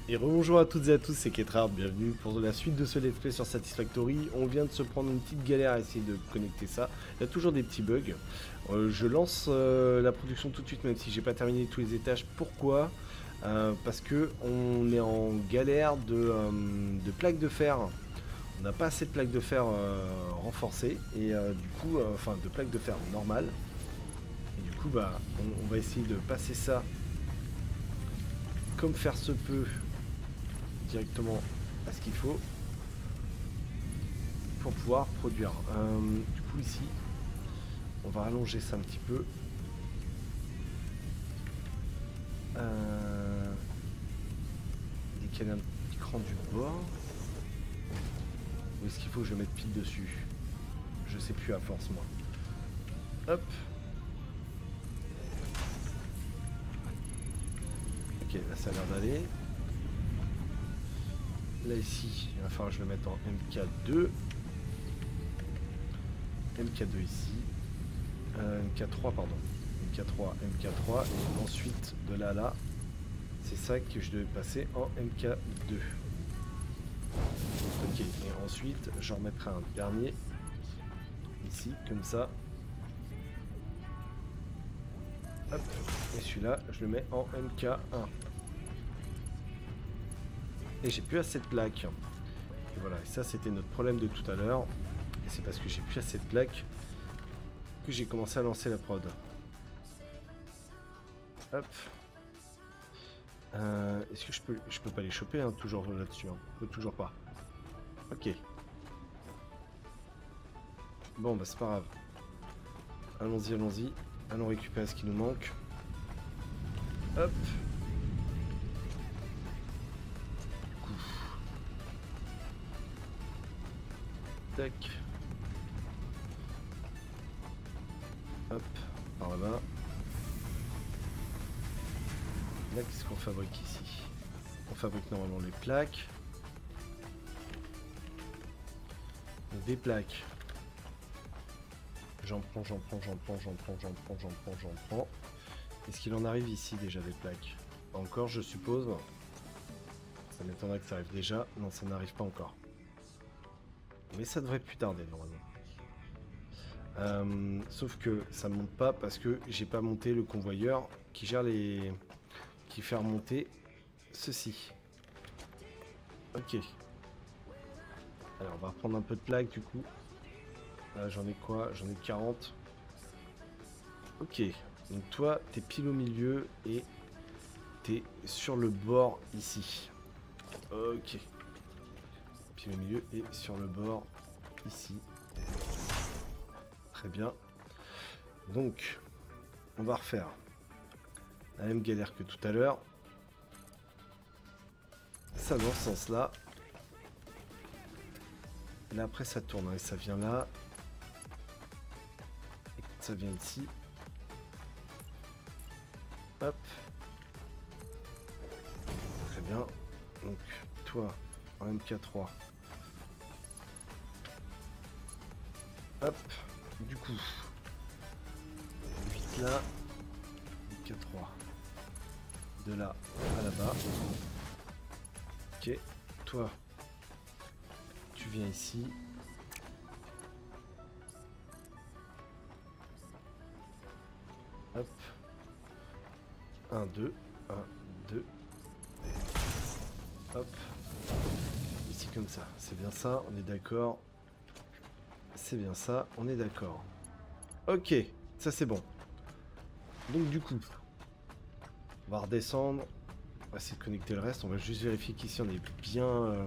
Et rebonjour à toutes et à tous, c'est Ketrard, bienvenue pour la suite de ce let's play sur Satisfactory. On vient de se prendre une petite galère à essayer de connecter ça, il y a toujours des petits bugs. Je lance la production tout de suite même si j'ai pas terminé tous les étages. Pourquoi Parce que on est en galère de plaques de fer. On n'a pas assez de plaques de fer renforcées et du coup, enfin de plaques de fer normales. Et du coup, bah, on va essayer de passer ça comme faire se peut directement à ce qu'il faut pour pouvoir produire. Du coup ici, on va allonger ça un petit peu. Décaler un petit cran du bord. Ou est-ce qu'il faut que je mette pile dessus? Je sais plus à force moi. Hop. Ok, là ça a l'air d'aller. Là ici, il va falloir que je le mette en MK2. MK2 ici. MK3 pardon. MK3, MK3. Et ensuite de là à là, c'est ça que je devais passer en MK2. Ok, et ensuite j'en remettrai un dernier ici, comme ça. Hop, et celui-là, je le mets en MK1. Et j'ai plus assez de plaques. Et voilà, et ça c'était notre problème de tout à l'heure. Et c'est parce que j'ai plus assez de plaques que j'ai commencé à lancer la prod. Hop. Est-ce que je peux pas les choper hein, toujours là-dessus hein. Toujours pas. Ok. Bon bah c'est pas grave. Allons-y, allons-y. Allons récupérer ce qui nous manque. Hop. Du coup. Tac. Hop. Par là-bas. Là, qu'est-ce qu'on fabrique ici? On fabrique normalement les plaques. Des plaques. J'en prends, j'en prends, j'en prends, j'en prends, j'en prends, j'en prends, j'en prends. Est-ce qu'il en arrive ici déjà des plaques? Pas encore, je suppose. Ça m'étonnerait que ça arrive déjà. Non, ça n'arrive pas encore. Mais ça devrait plus tarder normalement. Sauf que ça monte pas parce que j'ai pas monté le convoyeur qui gère les... qui fait remonter ceci. Ok. Alors on va reprendre un peu de plaques du coup. Là j'en ai quoi? J'en ai 40. Ok. Donc toi t'es pile au milieu et t'es sur le bord ici. Ok. Pile au milieu et sur le bord ici. Très bien. Donc on va refaire la même galère que tout à l'heure. Ça dans ce sens là. Là après ça tourne hein, et ça vient là. Et ça vient ici. Hop. Très bien. Donc toi en MK3. Hop. Du coup. 8 là. MK3. De là à là-bas. Ok. Toi. Tu viens ici. Hop. 1, 2. 1, 2. Hop. Ici comme ça. C'est bien ça, on est d'accord. C'est bien ça, on est d'accord. Ok, ça c'est bon. Donc du coup, on va redescendre. On va essayer de connecter le reste. On va juste vérifier qu'ici on est bien...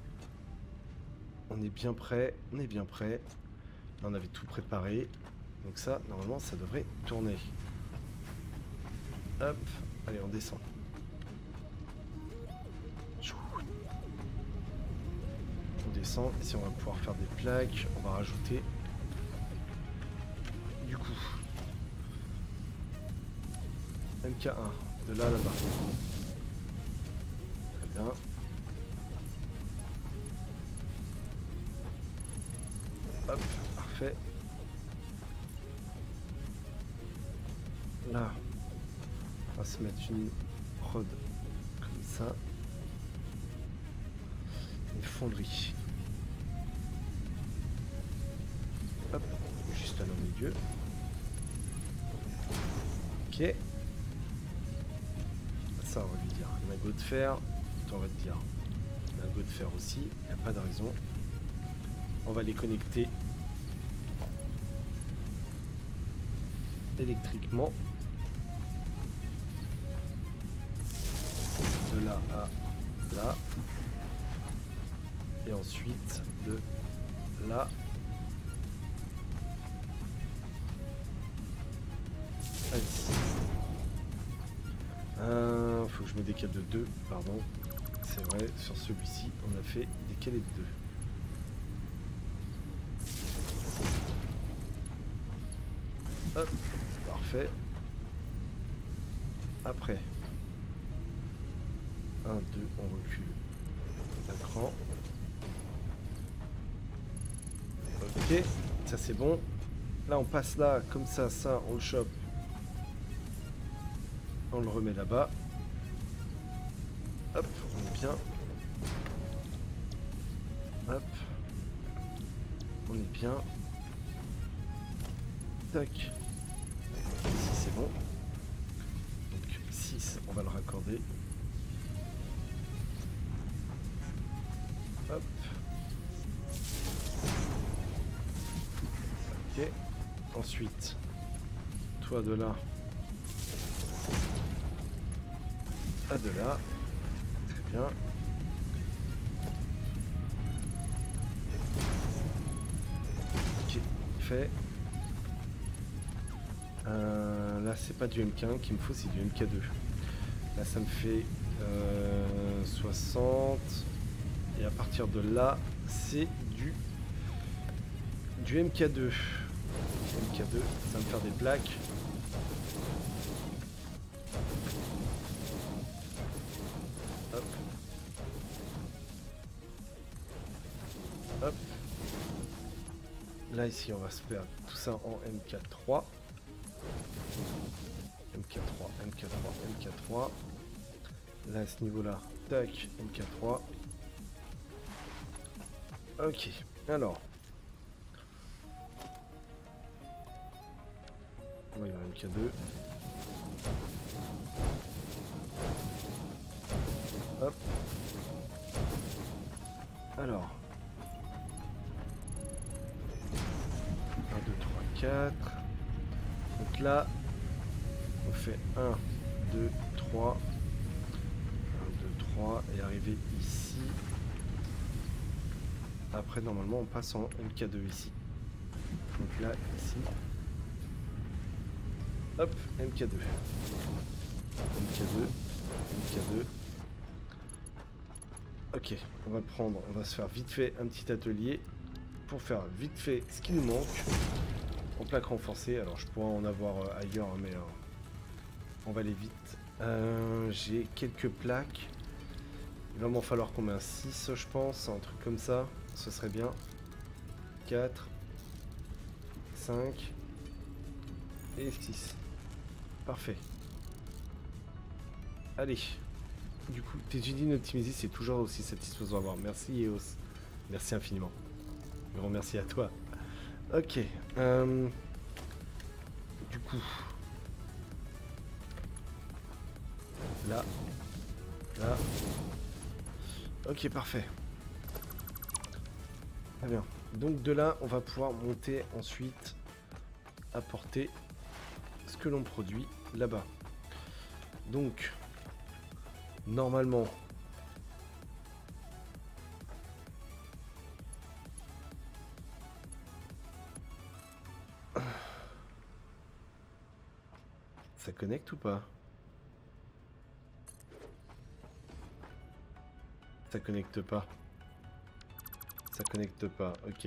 on est bien prêt. On est bien prêt. Là, on avait tout préparé. Donc ça, normalement, ça devrait tourner. Hop. Allez, on descend. On descend. Ici, on va pouvoir faire des plaques. On va rajouter. Du coup. MK1. De là à là-bas. Très bien. Hop. Parfait. Là. On va se mettre une prod comme ça. fonderie. Hop, juste là au milieu. Ok. Ça, on va lui dire lingot de fer. On va te dire lingot de fer aussi. Il n'y a pas de raison. On va les connecter électriquement. De là à là. Et ensuite de là. À ici. Faut que je me décale de 2, pardon. C'est vrai, sur celui-ci, on a fait décaler de 2. Hop, parfait. Après. 1, 2, on recule d'un cran. Ok, ça c'est bon. Là on passe là, comme ça, on le chope. On le remet là-bas. Hop, on est bien. Hop. On est bien. Tac. Ici c'est bon. Donc 6, on va le raccorder. Hop. Ok. Ensuite, toi de là à de là. Très bien. Ok, fait. Là c'est pas du MK1 qu'il me faut, c'est du MK2. Là ça me fait 60. Et à partir de là, c'est du MK2. MK2, ça va me faire des plaques. Hop. Hop. Là ici on va se faire tout ça en MK3. MK3, MK3, MK3. Là à ce niveau là, tac, MK3. Ok, alors. On va y avoir MK2. Hop. Alors. 1, 2, 3, 4. Donc là, on fait 1, 2, 3. 1, 2, 3. Et arriver ici. Après, normalement, on passe en MK2 ici. Donc là, ici. Hop, MK2. MK2. MK2. Ok, on va prendre, on va se faire vite fait un petit atelier pour faire vite fait ce qui nous manque en plaque renforcée. Alors je pourrais en avoir ailleurs, mais on va aller vite. J'ai quelques plaques. Il va m'en falloir combien? 6 je pense, un truc comme ça. Ce serait bien. 4, 5 et 6. Parfait. Allez. Du coup, tes usines optimisées, c'est toujours aussi satisfaisant à voir. Merci EOS. Merci infiniment. Grand merci à toi. Ok. Du coup. Là. Là. Ok, parfait. Très bien. Donc de là, on va pouvoir monter ensuite, apporter ce que l'on produit là-bas. Donc, normalement, ça connecte ou pas? Ça connecte pas. Ça connecte pas, ok.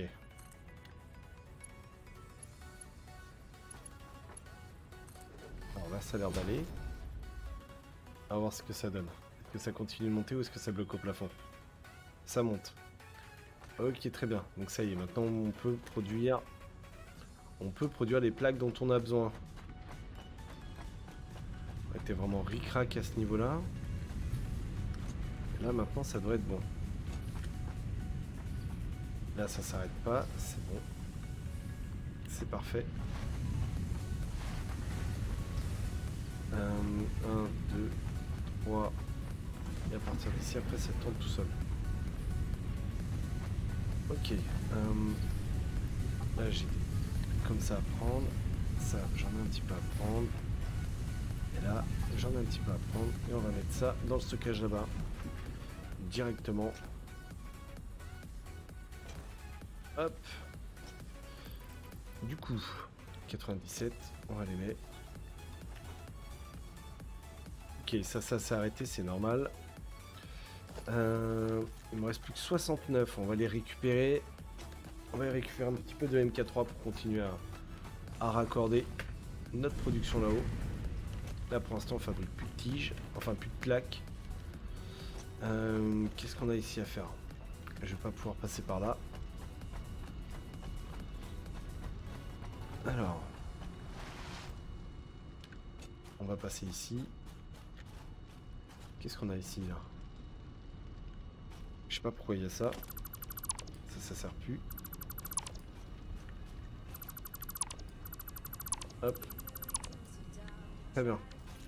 Alors là, ça a l'air d'aller. On va voir ce que ça donne. Est-ce que ça continue de monter ou est-ce que ça bloque au plafond? Ça monte. Ok, très bien. Donc ça y est, maintenant on peut produire les plaques dont on a besoin. On était vraiment ric-rac à ce niveau-là. Là maintenant ça devrait être bon. Là ça s'arrête pas, c'est bon. C'est parfait. 1, 2, 3. Et à partir d'ici, après ça tourne tout seul. Ok. Là j'ai comme ça à prendre. Ça j'en ai un petit peu à prendre. Et là j'en ai un petit peu à prendre. Et on va mettre ça dans le stockage là-bas. Directement. Hop. Du coup, 97, on va les mettre. Ok, ça s'est arrêté, c'est normal. Il me reste plus que 69, on va les récupérer. On va récupérer un petit peu de MK3 pour continuer à raccorder notre production là-haut. Là pour l'instant on fabrique plus de tiges, enfin plus de plaques. Qu'est-ce qu'on a ici à faire? Je vais pas pouvoir passer par là. Alors, on va passer ici. Qu'est-ce qu'on a ici là? Je sais pas pourquoi il y a ça. Ça sert plus. Hop. Très bien.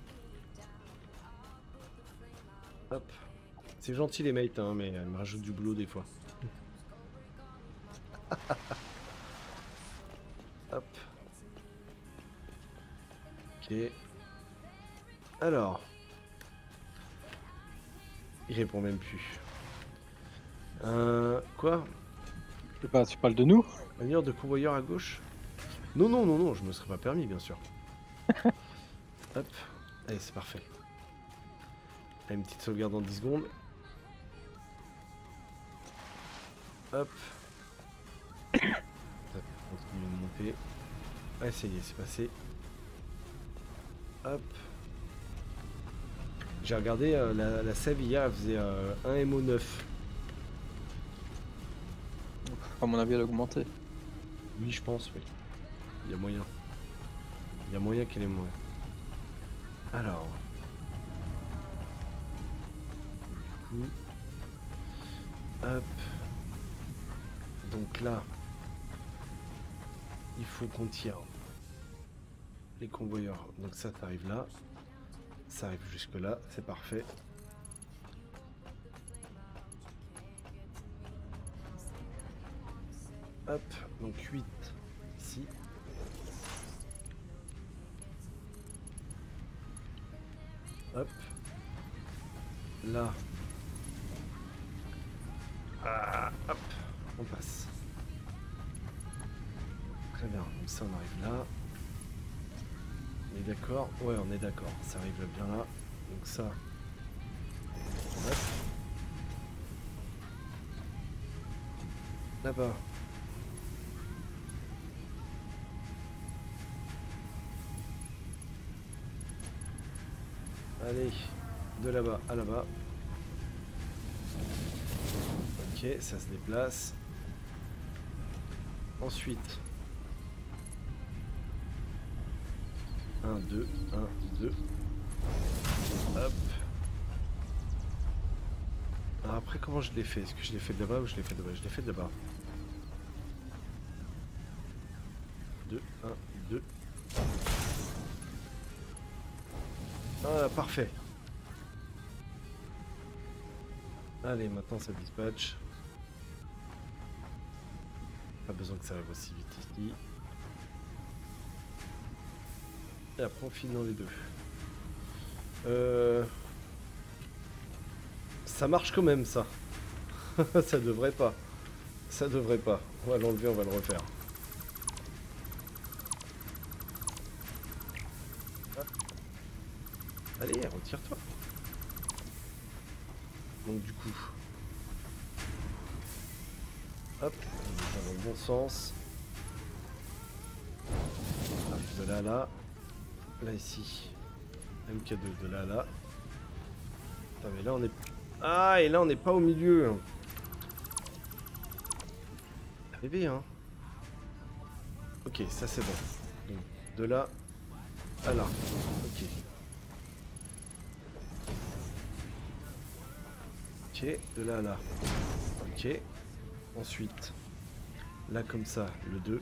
Hop. C'est gentil les mates, hein, mais elle me rajoute du boulot des fois. Hop. Ok. Alors. Il répond même plus. Quoi? Je sais pas, tu parles de nous? Manière de convoyeur à gauche? Non, non, non, non, je me serais pas permis, bien sûr. Hop. Allez, c'est parfait. Allez, une petite sauvegarde en 10 secondes. Hop. Ça continue de monter. Ah, ça y est, c'est passé. Hop. J'ai regardé la save hier, elle faisait 1 MO9. À mon avis, elle a augmenté. Oui, je pense, oui. Il y a moyen. Il y a moyen qu'elle ait moins. Alors. Du coup. Hop. Donc là. Il faut qu'on tire les convoyeurs. Donc ça t'arrive là. Ça arrive jusque là. C'est parfait. Hop. Donc 8 ici. Hop. Là. Ah, hop. On passe. Très bien. Donc ça, on arrive là. On est d'accord? Ouais, on est d'accord. Ça arrive bien là. Donc ça. Hop. Là-bas. Allez, de là-bas à là-bas. Ok, ça se déplace. Ensuite. 1, 2, 1, 2. Hop. Alors après, comment je l'ai fait? Est-ce que je l'ai fait de là-bas ou je l'ai fait de là-bas? Je l'ai fait de là-bas. 2, 1, 2. Ah, parfait. Allez, maintenant ça dispatch. Pas besoin que ça arrive aussi vite ici. Et après on file dans les deux. Ça marche quand même ça. Ça devrait pas. Ça devrait pas. On va l'enlever, on va le refaire. Allez, retire-toi. Donc du coup. Hop, on va dans le bon sens. Arrive de là à là. Là ici. MK2 de là à là. Putain, mais là on est. Ah, et là on n'est pas au milieu. Arrivé, hein. Ok, ça c'est bon. Donc, de là à là. Ok. Ok, de là à là. Ok. Ensuite, Là comme ça, le 2.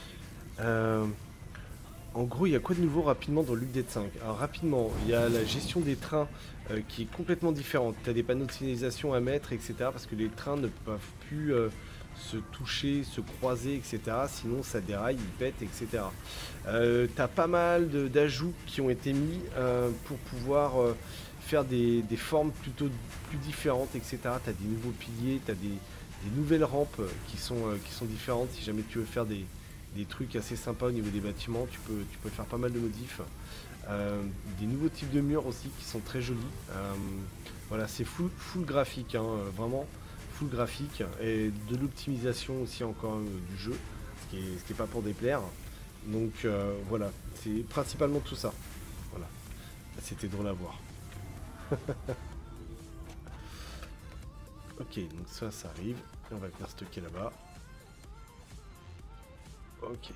En gros, il y a quoi de nouveau rapidement dans l'update 5? Alors rapidement, il y a la gestion des trains qui est complètement différente. Tu as des panneaux de signalisation à mettre, etc. Parce que les trains ne peuvent plus se toucher, se croiser, etc. Sinon ça déraille, ils pètent, etc. Tu as pas mal d'ajouts qui ont été mis pour pouvoir faire des formes plutôt plus différentes, etc. Tu as des nouveaux piliers, tu as des nouvelles rampes qui sont différentes. Si jamais tu veux faire des trucs assez sympas au niveau des bâtiments, tu peux faire pas mal de modifs. Des nouveaux types de murs aussi qui sont très jolis. Voilà, c'est full graphique, hein, vraiment full graphique. Et de l'optimisation aussi encore du jeu, ce qui est pas pour déplaire. Donc voilà, c'est principalement tout ça. Voilà, c'était drôle à voir. Ok, donc ça arrive. Et on va venir stocker là-bas. Ok.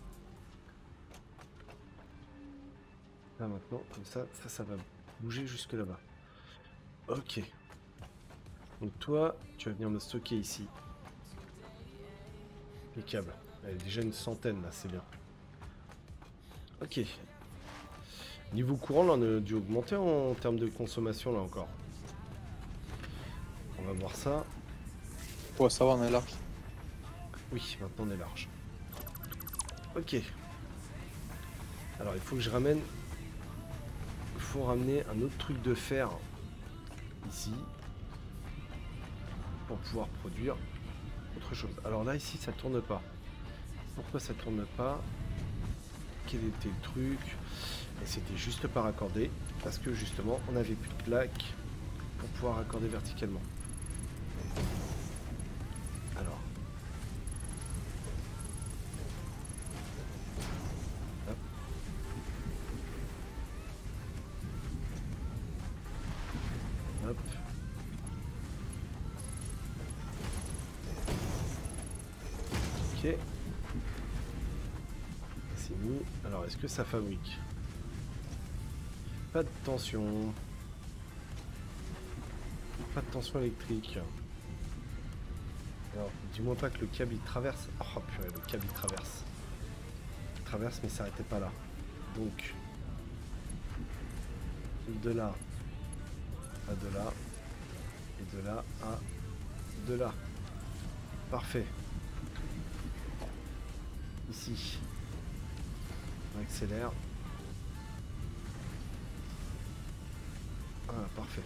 Là maintenant, comme ça va bouger jusque là-bas. Ok. Donc toi, tu vas venir me stocker ici. Les câbles. Il y a déjà une centaine là, c'est bien. Ok. Niveau courant, là, on a dû augmenter en termes de consommation là encore. On va voir ça. Ouais, ça va, on est large. Oui, maintenant on est large. Ok. Alors il faut que je ramène... Il faut ramener un autre truc de fer ici. Pour pouvoir produire autre chose. Alors là ici ça tourne pas. Pourquoi ça tourne pas? Quel était le truc? Et c'était juste pas raccordé. Parce que justement on avait plus de plaques pour pouvoir raccorder verticalement. Alors. Hop. Hop. Ok. C'est mis. Alors est-ce que ça fabrique? Pas de tension. Pas de tension électrique. Alors, dis-moi pas que le câble il traverse. Oh purée, le câble il traverse. Il traverse mais ça s'arrêtait pas là. Donc, de là à de là. Et de là à de là. Parfait. Ici. On accélère. Ah, parfait.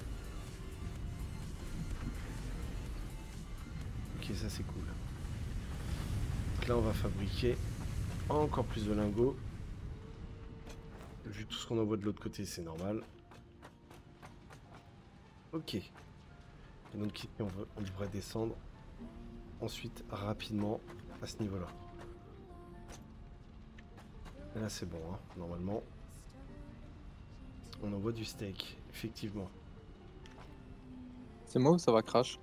Ok, ça c'est cool. Donc là, on va fabriquer encore plus de lingots. Vu tout ce qu'on envoie de l'autre côté, c'est normal. Ok. Et donc ici, on devrait descendre ensuite rapidement à ce niveau-là. Et là, c'est bon, hein, normalement. On envoie du steak, effectivement. C'est moi ou ça va crash?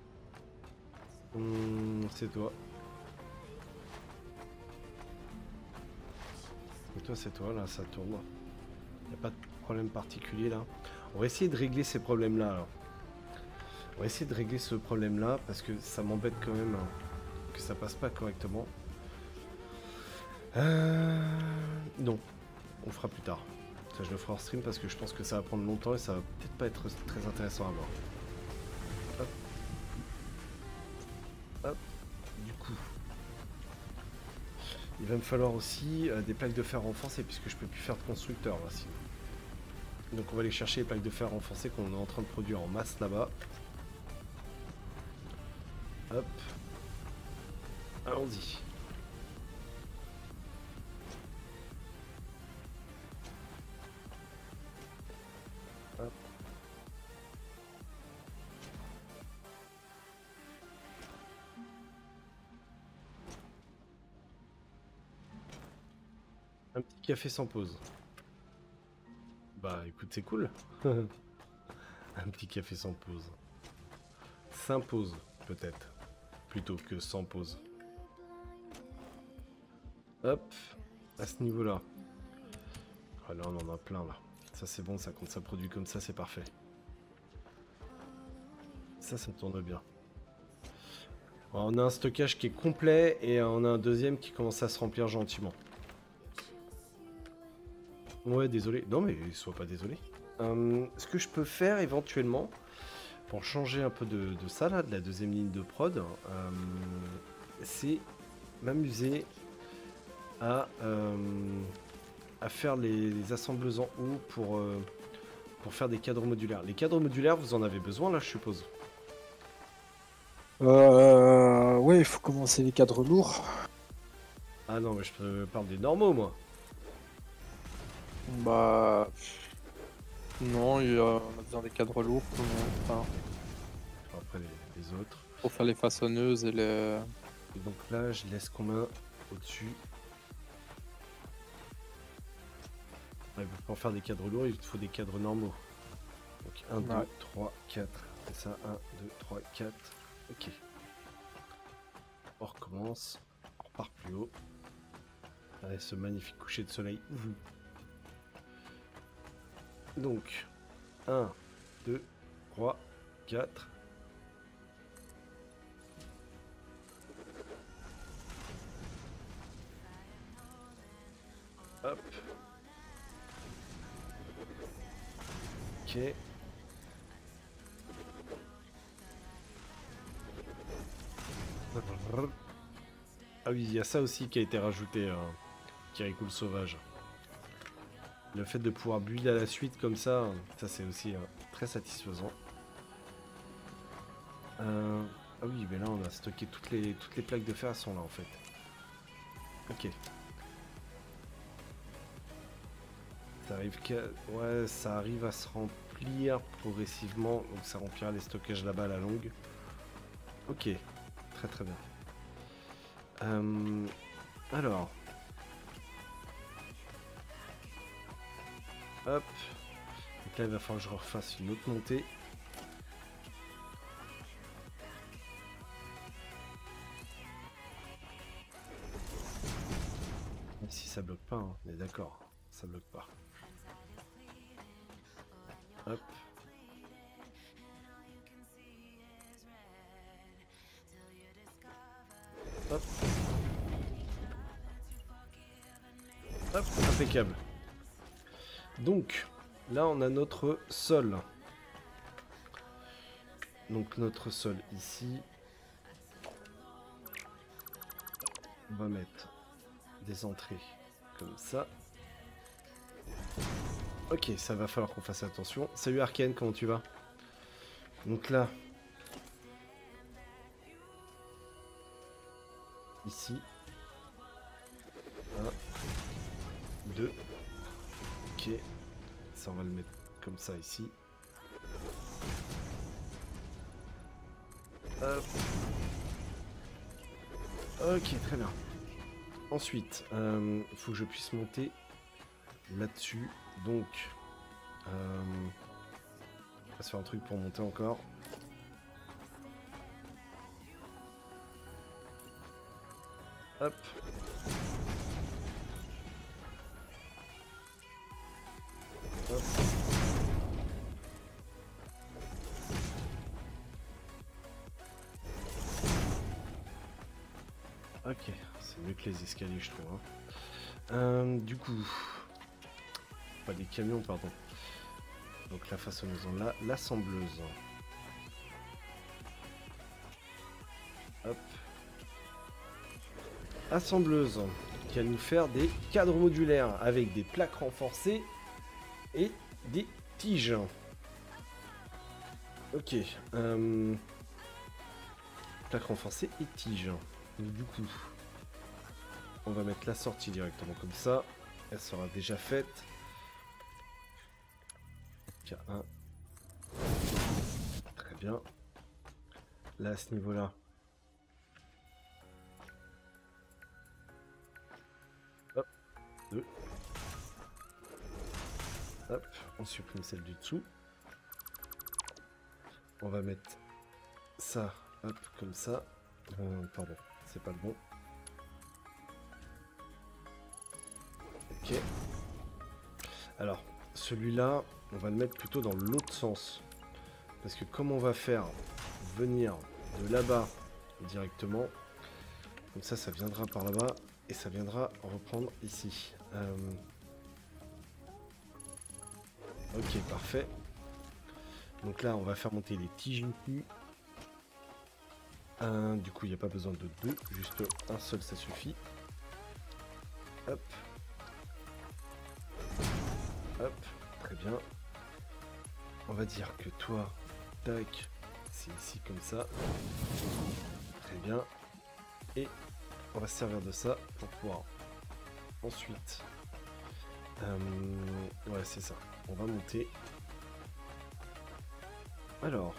C'est toi. Et toi, c'est toi, là, ça tourne. Il n'y a pas de problème particulier, là. On va essayer de régler ces problèmes-là, alors. On va essayer de régler ce problème-là, parce que ça m'embête quand même hein, que ça passe pas correctement. Non, on le fera plus tard. Ça, je le ferai hors stream, parce que je pense que ça va prendre longtemps, et ça va peut-être pas être très intéressant à voir. Hop. Hop. Du coup... Il va me falloir aussi des plaques de fer renforcées puisque je peux plus faire de constructeur là sinon. Donc on va aller chercher les plaques de fer renforcées qu'on est en train de produire en masse là-bas. Hop. Allons-y. Hop. Un petit café sans pause. Bah écoute, c'est cool. Un petit café sans pause. S'impose peut-être. Plutôt que sans pause. Hop. À ce niveau-là. Ah, là on en a plein là. Ça c'est bon, ça compte, ça produit comme ça, c'est parfait. Ça me tourne bien. Alors, on a un stockage qui est complet et on a un deuxième qui commence à se remplir gentiment. Ouais, désolé. Non, mais sois pas désolé. Ce que je peux faire éventuellement, pour changer un peu de ça, là, de la deuxième ligne de prod, c'est m'amuser à faire les assembleuses en haut pour faire des cadres modulaires. Les cadres modulaires, vous en avez besoin, là, je suppose. Ouais, il faut commencer les cadres lourds. Ah non, mais je parle des normaux, moi. Bah. Non, on a besoin des cadres lourds enfin, Après, les autres. pour faire les façonneuses et les. Et donc là, je laisse combien au-dessus? Ouais, pour faire des cadres lourds, il faut des cadres normaux. Donc 1, 2, Ouais. 3, 4. C'est ça, 1, 2, 3, 4. Ok. On recommence. On repart plus haut. Avec ce magnifique coucher de soleil. Donc, 1, 2, 3, 4. Hop. Ok. Ah oui, il y a ça aussi qui a été rajouté, Kirikou le sauvage. Le fait de pouvoir build à la suite comme ça c'est aussi très satisfaisant. Ah oui, mais là on a stocké toutes les plaques de fer, elles sont là en fait. Ok. Ça arrive ouais, ça arrive à se remplir progressivement, donc ça remplira les stockages là-bas à la longue. Ok, très très bien. Alors. Hop. Donc là il va falloir que je refasse une autre montée. Si ça bloque pas, hein, on est d'accord, ça bloque pas. Hop. Hop. Hop, impeccable. Donc, là on a notre sol. Donc notre sol ici. On va mettre des entrées comme ça. Ok, ça va falloir qu'on fasse attention. Salut Arken, comment tu vas? Donc là, ici, 1, 2, ok, ça on va le mettre comme ça ici. Hop. Ok, très bien. Ensuite, il faut que je puisse monter là-dessus. Donc, on va se faire un truc pour monter encore. Hop. Hop. Ok, c'est mieux que les escaliers, je trouve. Du coup, pas des camions, pardon. Donc la façonneuse, là, l'assembleuse. Hop. Assembleuse qui va nous faire des cadres modulaires avec des plaques renforcées et des tiges. Ok. Plaques renforcées et tiges. Donc, du coup, on va mettre la sortie directement comme ça. Elle sera déjà faite. Il y a un. Très bien. Là, à ce niveau-là. Hop. 2. Hop. On supprime celle du dessous. On va mettre ça, hop, comme ça. Pardon, c'est pas le bon. Ok. Alors, celui-là, on va le mettre plutôt dans l'autre sens. Parce que comme on va faire venir de là-bas directement. Comme ça viendra par là-bas et ça viendra reprendre ici. Ok, parfait. Donc là, on va faire monter les tiges ici. Du coup, il n'y a pas besoin de deux, juste un seul, ça suffit. Hop. Hop, très bien. On va dire que toi, tac, c'est ici comme ça. Très bien. Et on va se servir de ça pour pouvoir ensuite... ouais, c'est ça. On va monter. Alors.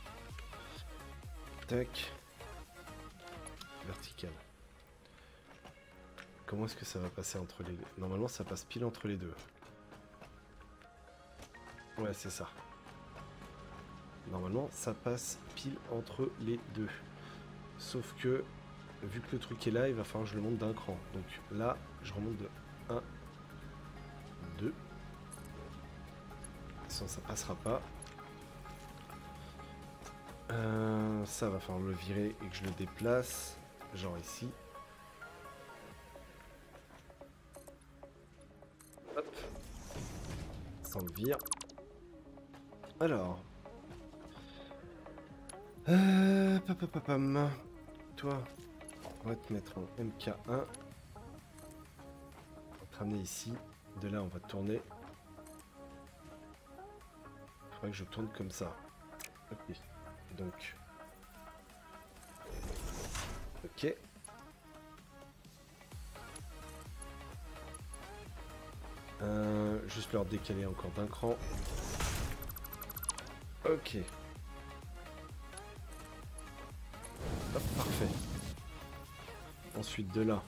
Tac. Vertical. Comment est-ce que ça va passer entre les deux? Normalement, ça passe pile entre les deux. Ouais, c'est ça. Normalement, ça passe pile entre les deux. Sauf que, vu que le truc est là, il va falloir que je le monte d'un cran. Donc là, je remonte de 1, 2. Sinon, ça passera pas. Ça va falloir le virer et que je le déplace. Genre ici. Hop. Ça le vire. Alors. Papapapam. Toi, on va te mettre en MK1. On va te ramener ici. De là, on va tourner. Il faudrait que je tourne comme ça. Ok. Donc. Ok. Juste leur décaler encore d'un cran. Ok. Hop, parfait. Ensuite de là.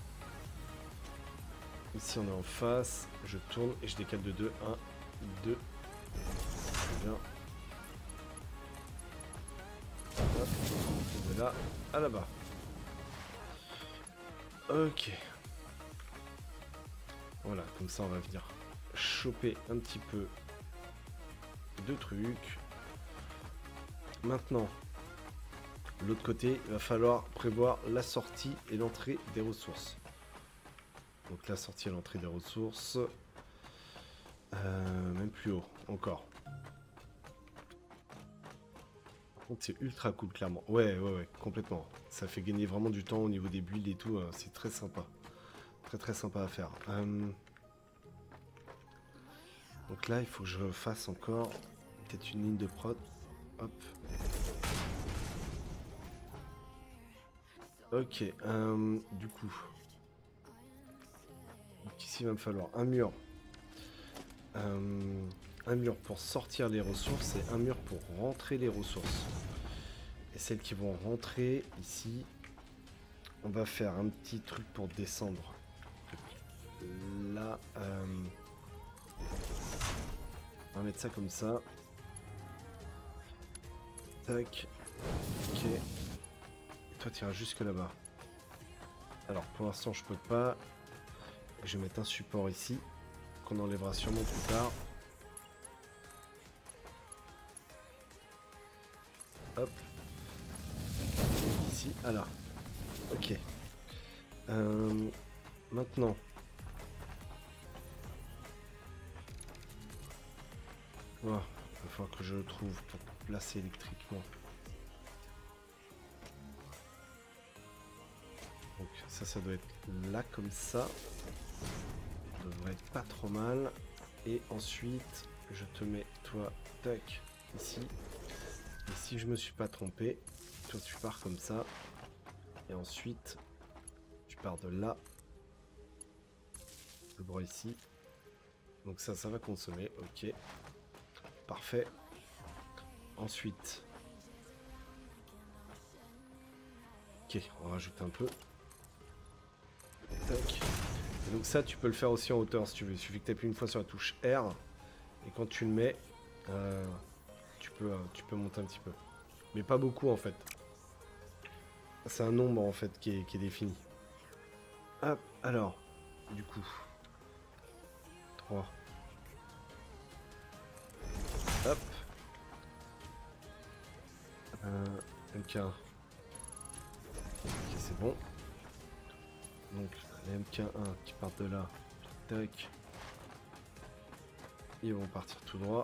Ici on est en face. Je tourne et je décale de 2. 1, 2. Très bien. Hop. De là à là-bas. Ok. Voilà, comme ça on va venir choper un petit peu de trucs. Maintenant, de l'autre côté, il va falloir prévoir la sortie et l'entrée des ressources. Donc la sortie et l'entrée des ressources. Même plus haut, encore. Par contre, c'est ultra cool, clairement. Ouais, complètement. Ça fait gagner vraiment du temps au niveau des builds et tout. C'est très sympa. Très sympa à faire. Donc là, il faut que je fasse encore peut-être une ligne de prod. Hop. Ok, du coup. Donc ici, il va me falloir un mur. Un mur pour sortir les ressources et un mur pour rentrer les ressources. Et celles qui vont rentrer ici, on va faire un petit truc pour descendre. Là, on va mettre ça comme ça. Tac. Ok. Et toi, tu iras jusque là-bas. Alors, pour l'instant, je peux pas. Je vais mettre un support ici, qu'on enlèvera sûrement plus tard. Hop. Ici, ah là. Ok. Maintenant. Voilà. Il va falloir que je le trouve pour placer électriquement. Donc ça doit être là comme ça. Ça devrait être pas trop mal. Et ensuite, je te mets toi, tac, ici. Et si je me suis pas trompé, toi tu pars comme ça. Et ensuite, tu pars de là. Le bras ici. Donc ça va consommer, ok. Parfait. Ensuite. Ok, on rajoute un peu. Tac. Et donc ça, tu peux le faire aussi en hauteur si tu veux. Il suffit que tu appuies une fois sur la touche R. Et quand tu le mets, tu peux monter un petit peu. Mais pas beaucoup en fait. C'est un nombre en fait qui est défini. Hop, alors, du coup. 3. Hop. MK1. Ok, c'est bon. Donc les MK1 qui partent de là, tac. Ils vont partir tout droit.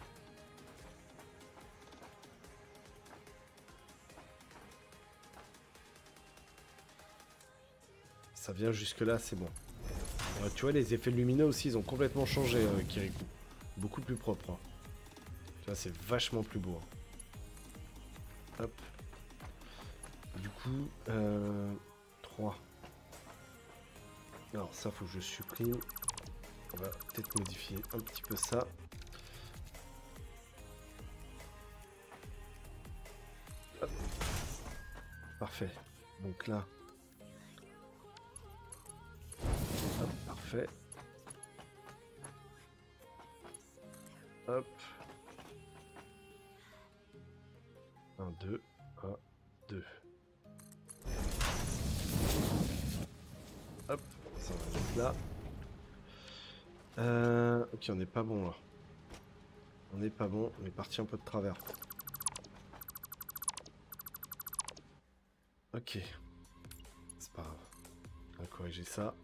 Ça vient jusque là, c'est bon. Tu vois, les effets lumineux aussi, ils ont complètement changé, Kirikou. Beaucoup plus propre. Hein. Tu vois, c'est vachement plus beau. Hein. Hop. Du coup, 3. Alors ça, faut que je supprime. On va peut-être modifier un petit peu ça. Hop. Parfait. Donc là. Hop, parfait. Hop. 1, 2, 1, 2. Hop, ça va mettre là. Ok, on n'est pas bon là. On n'est pas bon, on est parti un peu de travers. Ok. C'est pas grave. On va corriger ça.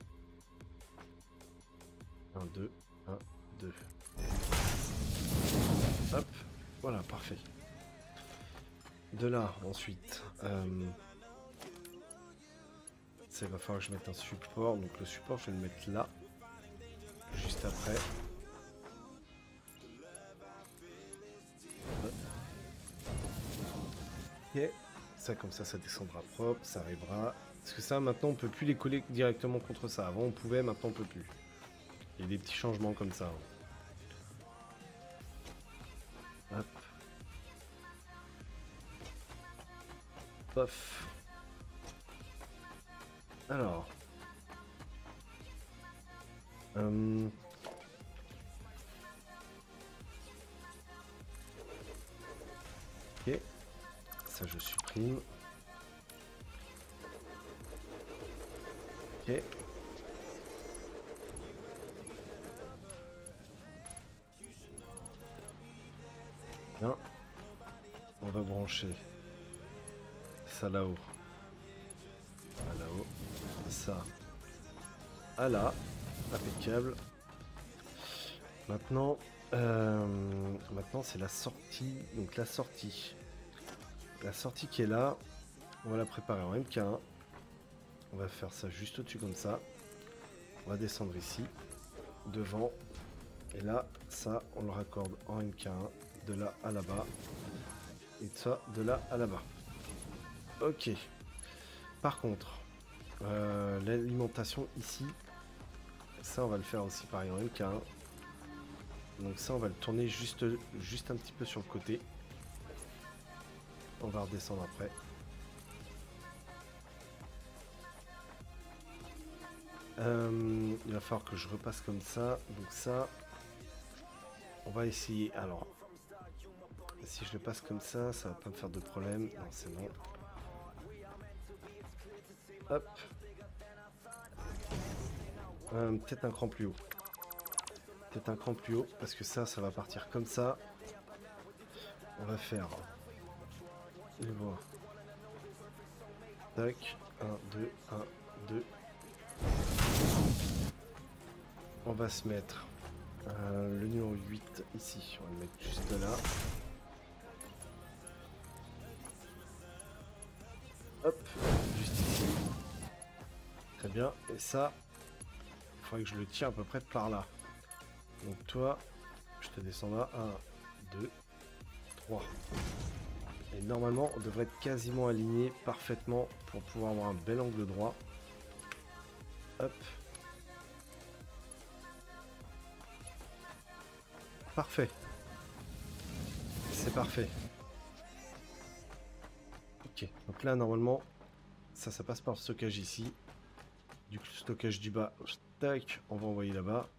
1, 2, 1, 2. Hop, voilà, parfait. De là, ensuite, ça va falloir que je mette un support. Donc le support, je vais le mettre là, juste après. Ok, ça comme ça descendra propre, ça arrivera. Parce que ça, maintenant, on peut plus les coller directement contre ça. Avant, on pouvait, maintenant, on peut plus. Il y a des petits changements comme ça. Hop. Pof. Alors. Ok. Ça, je supprime. Ok. Bien. On va brancher ça là-haut. Ça là-haut. Ça. Ah là. Impeccable. Maintenant, c'est la sortie. Donc la sortie. La sortie qui est là, on va la préparer en MK1. On va faire ça juste au-dessus comme ça. On va descendre ici, devant. Et là, ça, on le raccorde en MK1, de là à là-bas. Et de ça, de là à là-bas. Ok. Par contre, l'alimentation ici, ça, on va le faire aussi pareil en MK1. Donc ça, on va le tourner juste un petit peu sur le côté. On va redescendre après. Il va falloir que je repasse comme ça. Donc ça, on va essayer. Alors, si je le passe comme ça, ça va pas me faire de problème. Non, c'est bon. Hop. Peut-être un cran plus haut. Peut-être un cran plus haut, parce que ça va partir comme ça. On va faire... les voies. Tac. 1, 2, 1, 2. On va se mettre le numéro 8 ici. On va le mettre juste là. Hop, juste ici. Très bien. Et ça, il faudrait que je le tire à peu près par là. Donc toi, je te descends là. 1, 2, 3. Et normalement, on devrait être quasiment aligné parfaitement pour pouvoir avoir un bel angle droit. Hop. Parfait. C'est parfait. Ok, donc là, normalement, ça passe par le stockage ici. Du stockage du bas, tac, on va envoyer là-bas.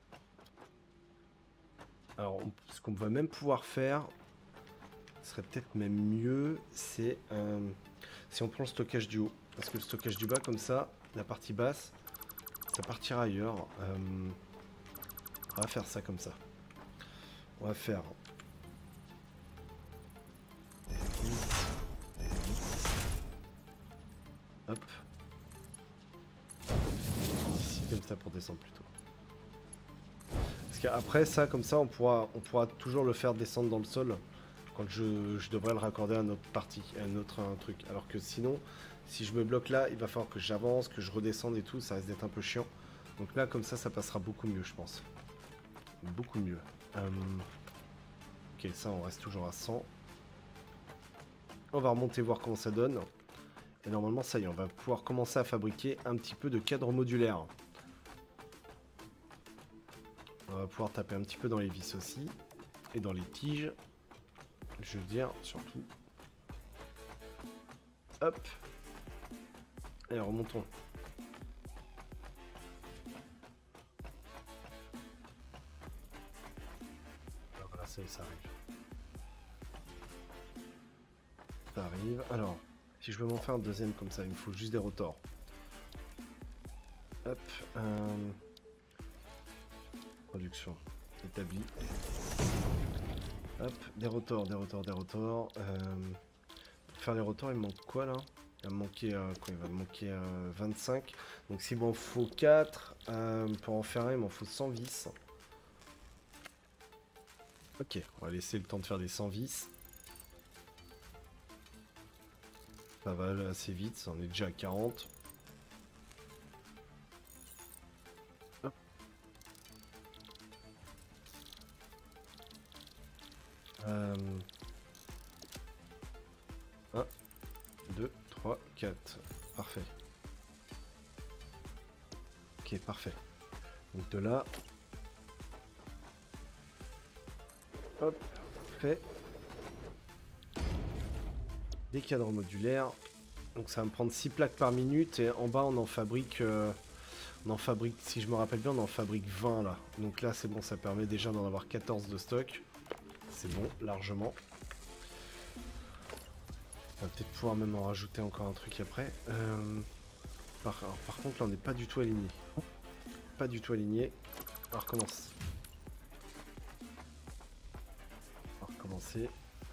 Alors, ce qu'on va même pouvoir faire, ce serait peut-être même mieux, c'est si on prend le stockage du haut. Parce que le stockage du bas, comme ça, la partie basse, ça partira ailleurs. On va faire ça comme ça. On va faire... Hop. Ici comme ça pour descendre plutôt. Parce qu'après ça, comme ça, on pourra toujours le faire descendre dans le sol quand je devrais le raccorder à une autre partie, à un truc. Alors que sinon, si je me bloque là, il va falloir que j'avance, que je redescende et tout, ça risque d'être un peu chiant. Donc là, comme ça passera beaucoup mieux, je pense. Beaucoup mieux. Ok, ça, on reste toujours à 100. On va remonter voir comment ça donne. Et normalement, ça y est, on va pouvoir commencer à fabriquer un petit peu de cadre modulaire. On va pouvoir taper un petit peu dans les vis aussi. Et dans les tiges. Je veux dire, surtout. Hop. Et remontons. Alors voilà, ça arrive. Ça arrive. Alors, si je veux m'en faire un deuxième comme ça, il me faut juste des rotors. Hop. Production établie. Hop, des rotors. Pour faire les rotors, il me manque quoi là? Il va me manquer quoi? Il va me manquer 25. Donc s'il m'en faut 4, pour en faire un, il m'en faut 100 vis. Ok, on va laisser le temps de faire des 100 vis. Ça va aller assez vite, on est déjà à 40. Hop. 1, 2, 3, 4. Parfait. Ok, parfait. Donc de là. Hop, fait. Des cadres modulaires. Donc ça va me prendre 6 plaques par minute et en bas on en fabrique, si je me rappelle bien, on en fabrique 20 là. Donc là c'est bon, ça permet déjà d'en avoir 14 de stock. C'est bon, largement. On va peut-être pouvoir même en rajouter encore un truc après. Par contre là on n'est pas du tout aligné. Pas du tout aligné. On va recommencer. On va recommencer.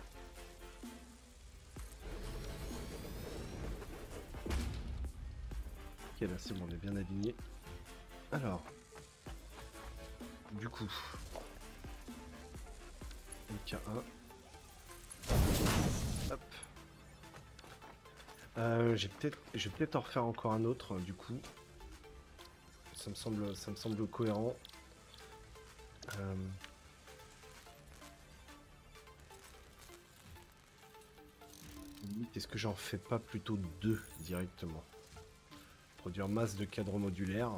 Ok, là c'est bon, on est bien aligné. Alors, du coup, K1. Hop. Je vais peut-être en refaire encore un autre, du coup. Ça me semble cohérent. Est-ce que j'en fais pas plutôt 2 directement? Produire masse de cadres modulaires.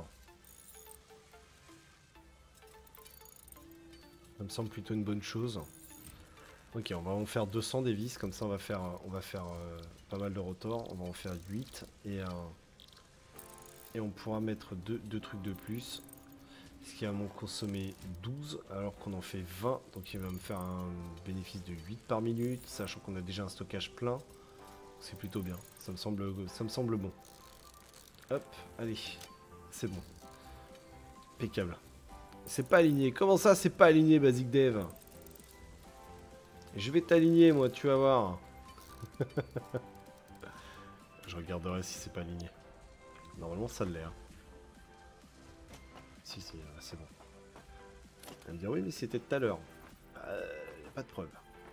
Ça me semble plutôt une bonne chose. Ok, on va en faire 200 des vis, comme ça on va faire pas mal de rotors. On va en faire 8 et on pourra mettre deux trucs de plus. Ce qui va m'en consommer 12 alors qu'on en fait 20. Donc il va me faire un bénéfice de 8 par minute, sachant qu'on a déjà un stockage plein. C'est plutôt bien, ça me semble bon. Hop, allez, c'est bon. Impeccable. C'est pas aligné. Comment ça, c'est pas aligné, Basic Dev? Je vais t'aligner, moi, tu vas voir. Je regarderai si c'est pas aligné. Normalement, ça l'est. Hein. Si, c'est bon. Elle va me dire, oui, mais c'était tout à l'heure. Y a pas de preuve.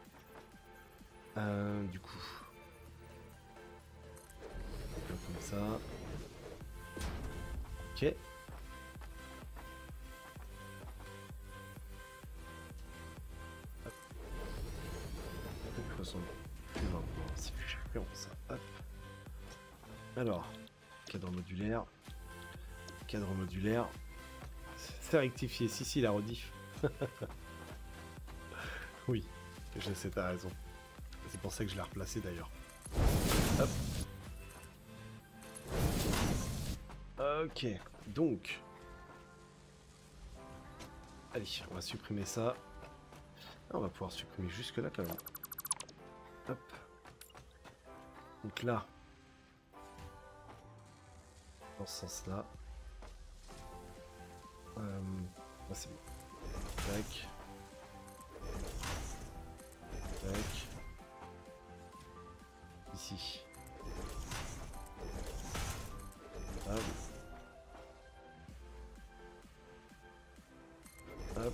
Du coup. Comme ça. Ok. C'est plus chiant ça. Hop. Alors, cadre modulaire. Cadre modulaire. C'est rectifié. Si, la rediff. Oui, je sais, t'as raison. C'est pour ça que je l'ai replacé d'ailleurs. Hop. Ok, donc. Allez, on va supprimer ça. On va pouvoir supprimer jusque là quand même. Hop. Donc là. Dans ce sens là. C'est bon. Tac. Tac. Ici. Hop.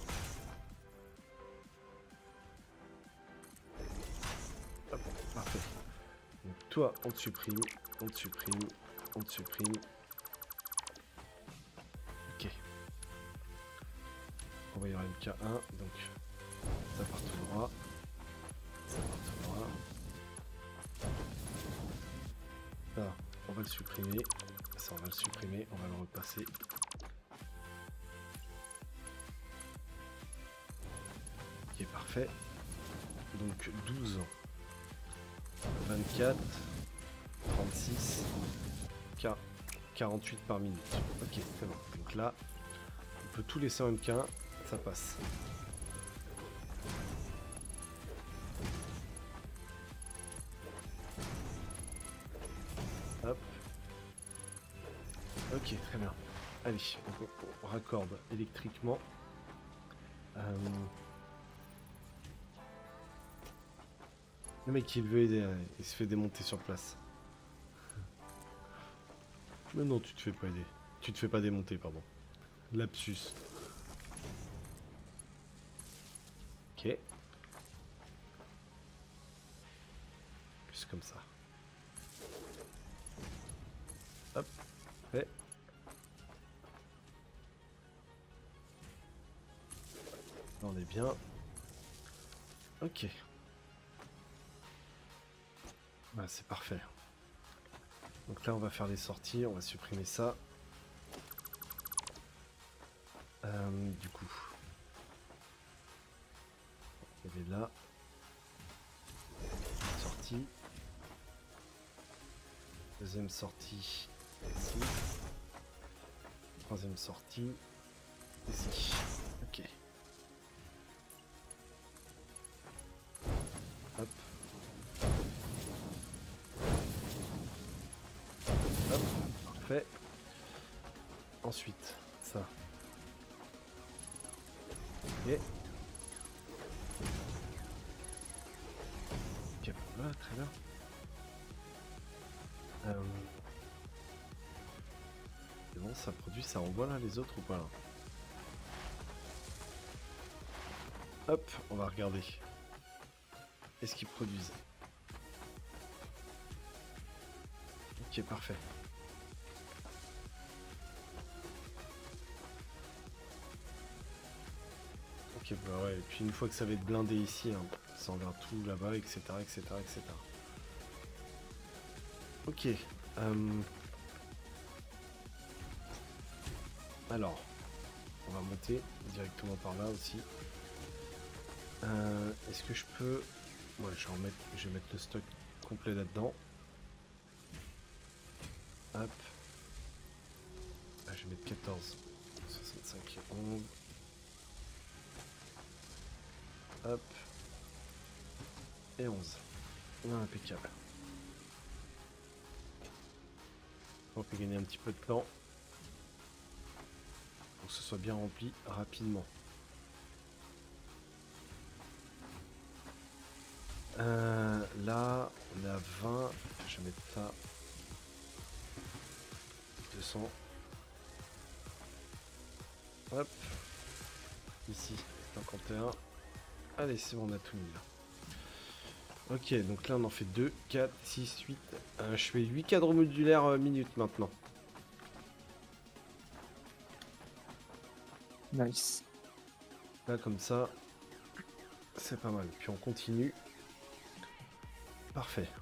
Hop, parfait. Donc toi, on te supprime, on te supprime, on te supprime. Ok. Envoyeur MK1, donc ça part tout droit. Ça part tout droit. Ça, on va le supprimer. Ça, on va le supprimer, on va le repasser. Ok, parfait. Donc 12, 24, 36, 48 par minute. Ok, c'est bon. Donc là, on peut tout laisser en MK1, ça passe. Hop. Ok, très bien. Allez, on raccorde électriquement. Le mec il veut aider, hein, il se fait démonter sur place. Mais non, tu te fais pas aider. Tu te fais pas démonter, pardon. Lapsus. Ok. Plus comme ça. Hop. Fait. Là, on est bien. Ok. Bah, c'est parfait. Donc là, on va faire les sorties. On va supprimer ça. Du coup. Il y avait là. Sortie. Deuxième sortie. Ici. Troisième sortie. Ici. Ok. Hop. Hop. Parfait. Ensuite, ça. Ok. Ok, voilà, très bien. C'est bon, ça produit, ça envoie là les autres ou pas là? Hop, on va regarder. Est-ce qu'ils produisent? Ok, parfait. Ok, bah ouais, et puis une fois que ça va être blindé ici, hein, ça enverra tout là-bas, etc., etc., etc. Ok. Alors, on va monter directement par là aussi. Est-ce que je peux... Ouais, je vais mettre le stock complet là-dedans. Hop. Ah, je vais mettre 14. 65 et 11. Hop. Et 11. Impeccable. On peut gagner un petit peu de temps. Pour que ce soit bien rempli rapidement. Là, on est à 20. Je vais mettre ça. 200. Hop. Ici, 51. Allez, c'est bon, on a tout mis là. Ok, donc là on en fait 2, 4, 6, 8. Je fais 8 cadres modulaires minutes maintenant. Nice. Là comme ça, c'est pas mal. Puis on continue. Parfait.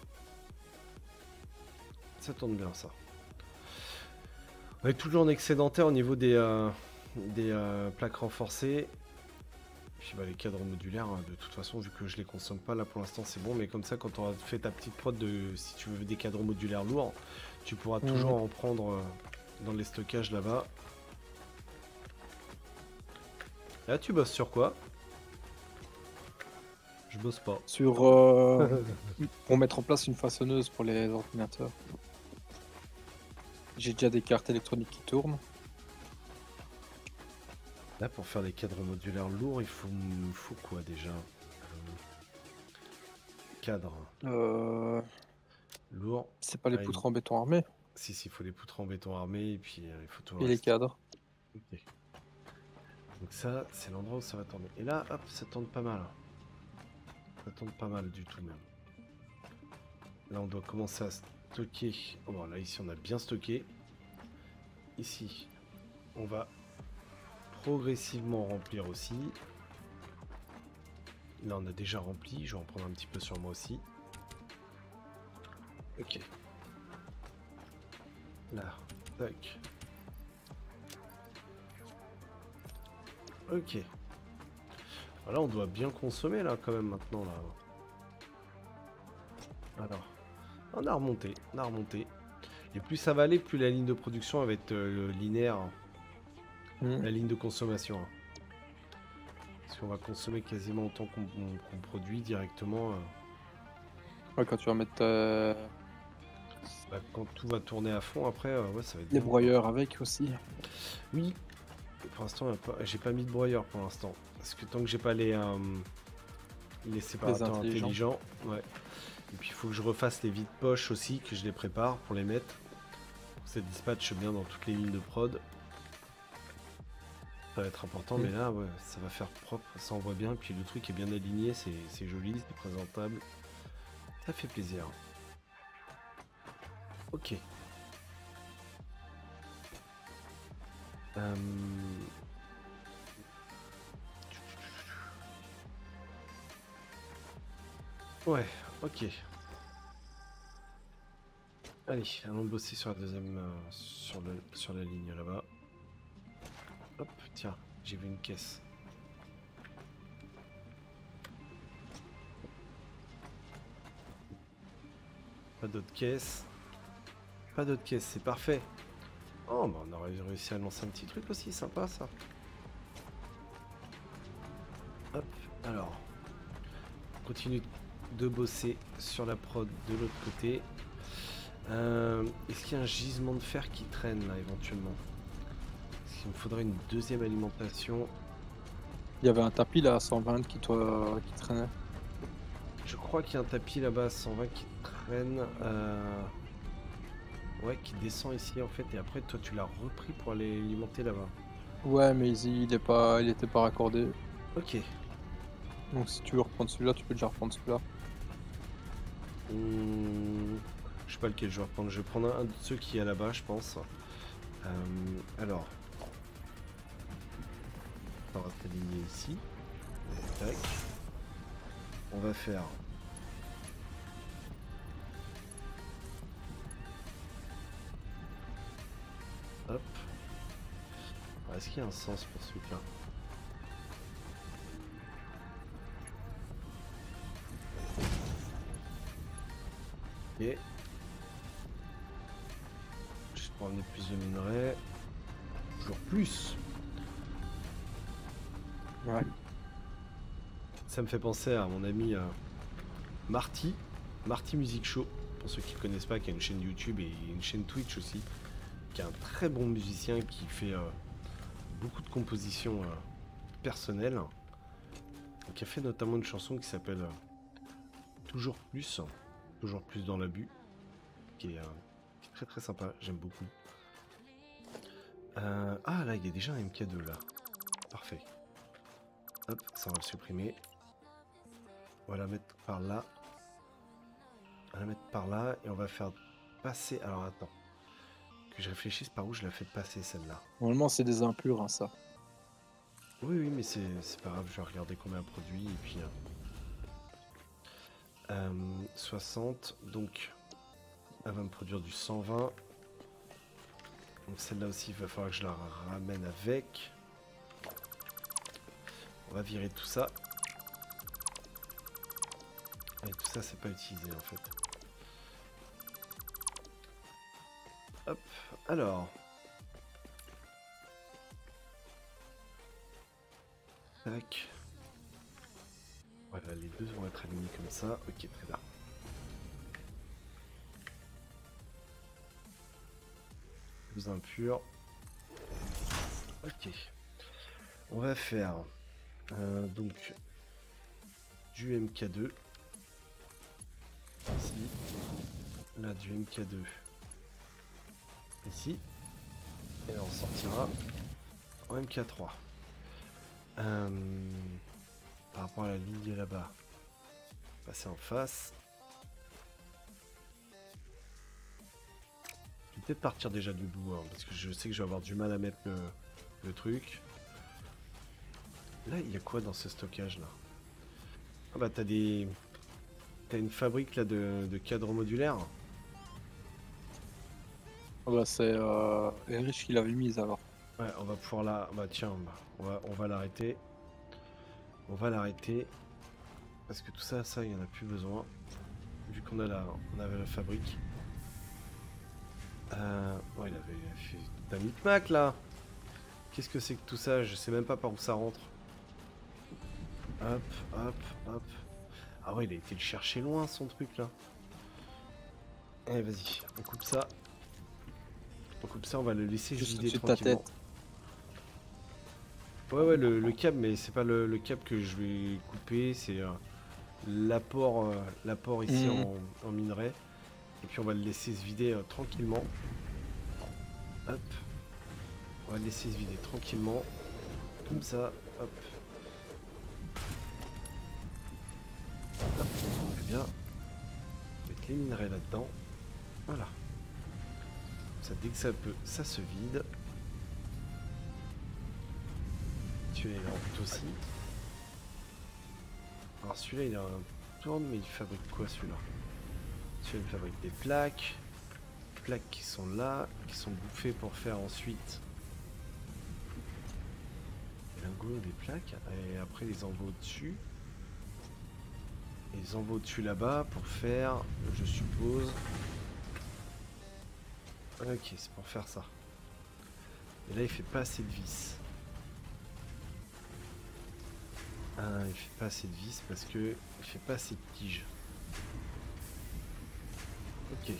Ça tourne bien ça. On est toujours en excédentaire au niveau des plaques renforcées. Puis bah, les cadres modulaires, de toute façon, vu que je les consomme pas là pour l'instant, c'est bon. Mais comme ça, quand on aura fait ta petite prod de si tu veux des cadres modulaires lourds, tu pourras toujours en prendre dans les stockages là-bas. Là, tu bosses sur quoi? Je bosse pas. Sur pour mettre en place une façonneuse pour les ordinateurs. J'ai déjà des cartes électroniques qui tournent. Là, pour faire des cadres modulaires lourds, il faut quoi déjà? Cadre lourd. C'est pas les Ah, poutres en béton armé si, il faut les poutres en béton armé et puis il faut tout le et les reste. cadres. Ok. Donc ça, c'est l'endroit où ça va tourner. Et là, hop, ça tourne pas mal. Ça tourne pas mal du tout même. Là, on doit commencer à stocker. Oh, bon, là, ici, on a bien stocké. Ici, on va progressivement remplir aussi. Là, on a déjà rempli. Je vais en prendre un petit peu sur moi aussi. Ok. Là, tac. Ok. Voilà, on doit bien consommer là quand même maintenant là. Alors, on a remonté, on a remonté. Et plus ça va aller, plus la ligne de production elle va être linéaire, hein. La ligne de consommation, hein. Parce qu'on va consommer quasiment autant qu'on produit directement. Ouais, quand tu vas mettre Bah, quand tout va tourner à fond après, ouais, ça va être les bon, quoi. broyeurs avec aussi. Oui, pour l'instant, j'ai pas mis de broyeur pour l'instant. Parce que tant que j'ai pas les séparateurs intelligents, ouais. Et puis il faut que je refasse les vides-poches aussi, que je les prépare pour les mettre. Pour que ça dispatche bien dans toutes les lignes de prod. Ça va être important, mais là, ouais, ça va faire propre, ça envoie bien. Puis le truc est bien aligné, c'est joli, c'est présentable. Ça fait plaisir. Ok. Ouais, ok. Allez, allons bosser sur la deuxième, sur la ligne là-bas. Hop, tiens, j'ai vu une caisse. Pas d'autres caisses. Pas d'autres caisses, c'est parfait. Oh, bah on aurait réussi à lancer un petit truc aussi, sympa ça. Hop, alors. On continue de bosser sur la prod de l'autre côté. Est-ce qu'il y a un gisement de fer qui traîne là éventuellement? Est-ce qu'il me faudrait une deuxième alimentation? Il y avait un tapis là à 120 qui traînait. Je crois qu'il y a un tapis là-bas à 120 qui traîne. Ouais, qui descend ici en fait. Et après, toi, tu l'as repris pour aller alimenter là-bas. Ouais, mais il était pas raccordé. Ok. Donc si tu veux reprendre celui-là, tu peux déjà reprendre celui-là. Je sais pas lequel je vais reprendre. Je vais prendre un de ceux qui est là-bas, je pense. Alors. On va s'aligner ici. Tac. On va faire. Hop. Est-ce qu'il y a un sens pour ce truc-là? Ok. Juste pour amener plus de minerais. Toujours plus. Ouais. Ça me fait penser à mon ami Marty Music Show, pour ceux qui ne connaissent pas, qui a une chaîne YouTube et une chaîne Twitch aussi, qui est un très bon musicien qui fait beaucoup de compositions personnelles, qui a fait notamment une chanson qui s'appelle Toujours plus dans l'abus, qui est très très sympa, j'aime beaucoup. Ah là, il y a déjà un MK2 là, parfait. Hop, ça on va le supprimer. On va la mettre par là. On va la mettre par là et on va faire passer. Alors attends. Que je réfléchisse par où je la fais passer celle-là. Normalement, c'est des impurs, hein, ça. Oui, oui, mais c'est pas grave. Je vais regarder combien elle produit et puis. 60. Donc. Elle va me produire du 120. Donc celle-là aussi, il va falloir que je la ramène avec. On va virer tout ça. Et tout ça, c'est pas utilisé en fait. Hop, alors. Tac. Voilà, les deux vont être alignés comme ça. Ok, très bien. Plus impurs. Ok. On va faire donc du MK2. Ici. Là, du MK2. Ici. Et là, on sortira en MK3. Euh, Par rapport à la ligne là-bas. Passer en face. Je vais peut-être partir déjà du bout, hein, parce que je sais que je vais avoir du mal à mettre le truc. Là, il y a quoi dans ce stockage là? Ah bah t'as des... T'as une fabrique là de cadres modulaires. Ah bah c'est Erich qui l'avait mise alors. Ouais, on va pouvoir la... Bah tiens, on va l'arrêter. On va l'arrêter. Parce que tout ça, il n'y en a plus besoin. Vu qu'on a on avait la fabrique. Ouais, il avait fait tout un micmac là. Qu'est-ce que c'est que tout ça? Je sais même pas par où ça rentre. Hop, hop, hop. Ah ouais, il a été le chercher loin son truc là. Allez, vas-y, on coupe ça. On coupe ça, on va le laisser se Juste vider au-dessus de ta tranquillement. tête. Ouais, ouais, le câble, mais c'est pas le câble que je vais couper, c'est l'apport ici Mhm. en minerai. Et puis on va le laisser se vider tranquillement. Hop. On va le laisser se vider tranquillement. Comme ça, hop. Hop, très bien. Mettre les minerais là-dedans. Voilà. Ça, dès que ça peut, ça se vide. Celui-là, il en fait aussi. Alors celui-là, il a un tourne, mais il fabrique quoi celui-là? Celui-là, il fabrique des plaques. Plaques qui sont là, qui sont bouffées pour faire ensuite les lingots des plaques. Et après, les envoie au-dessus. Et ils envoient au-dessus là-bas pour faire, je suppose... Ok, c'est pour faire ça. Et là, il fait pas assez de vis. Ah, il fait pas assez de vis parce que il fait pas assez de tiges. Ok.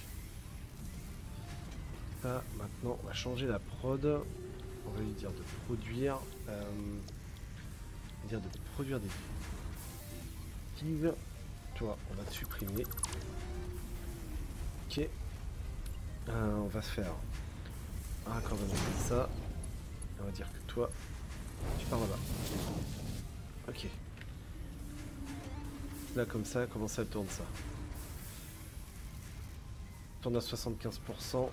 Là, maintenant, on va changer la prod. On va lui dire de produire... dire de produire des tiges. Toi, on va te supprimer. Ok. On va se faire un raccordement comme ça. On va dire que toi, tu pars là-bas. Ok. Là, comme ça, comment ça tourne ça? Tourne à 75%.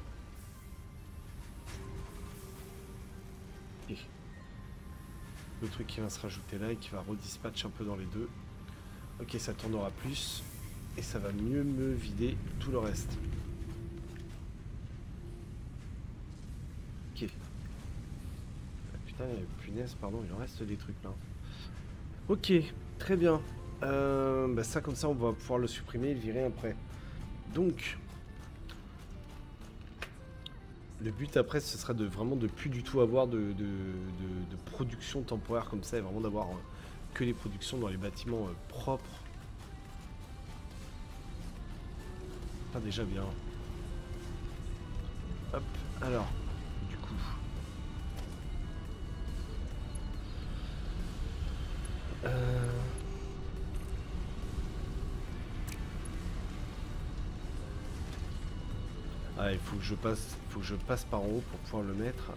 Et le truc qui va se rajouter là et qui va redispatch un peu dans les deux. Ok, ça tournera plus. Et ça va mieux me vider tout le reste. Ok. Ah, putain, punaise, pardon, il en reste des trucs là. Ok, très bien. Bah ça, comme ça, on va pouvoir le supprimer et le virer après. Donc, le but après, ce sera de vraiment de plus du tout avoir de production temporaire comme ça, et vraiment d'avoir que les productions dans les bâtiments propres. Pas déjà bien. Hop, alors, du coup. Ah, il faut que je passe par en haut pour pouvoir le mettre.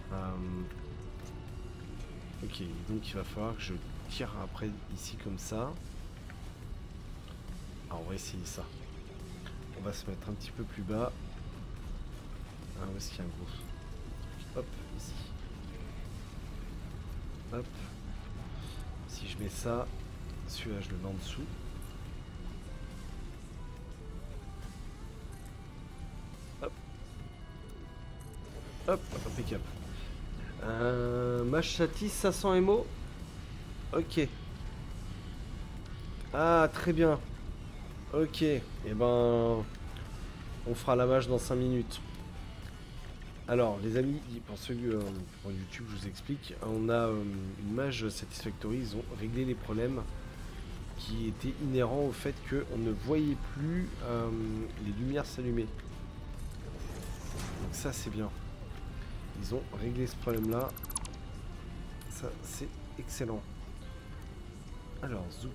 Ok, donc il va falloir que je tire après ici comme ça. Alors, on va essayer ça. On va se mettre un petit peu plus bas. Ah, où est-ce qu'il y a un gros? Hop, ici. Hop. Si je mets ça, celui-là, je le mets en dessous. Hop. Hop, impeccable. Machati 500 MO. Ok. Ah, très bien. Ok. Et ben, on fera la mage dans 5 minutes. Alors, les amis, pour ceux pour YouTube, je vous explique. On a une mage Satisfactory. Ils ont réglé les problèmes qui étaient inhérents au fait qu'on ne voyait plus les lumières s'allumer. Donc ça, c'est bien. Ils ont réglé ce problème-là. Ça, c'est excellent. Alors, Zoop.